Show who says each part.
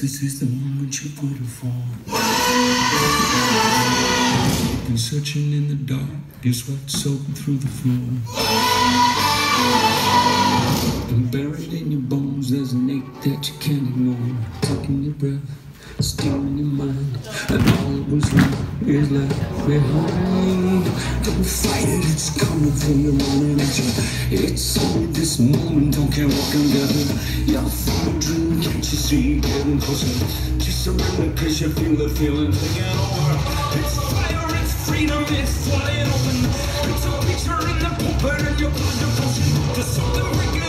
Speaker 1: this is the moment you've waited for. You've been searching in the dark, guess what's soaking through the floor? And buried in your bones, there's an ache that you can't ignore. Taking your breath, stealing your mind, and all that was left is left behind. Don't fight it, it's coming from your own energy. It's only this moment, don't care what can gather. You're feeling dream, can't you see, getting closer. Just surrender, cause you feel the feeling taking over. It's fire, it's freedom, it's flying open. It's a picture in the pulpit and your blood devotion. There's something breaking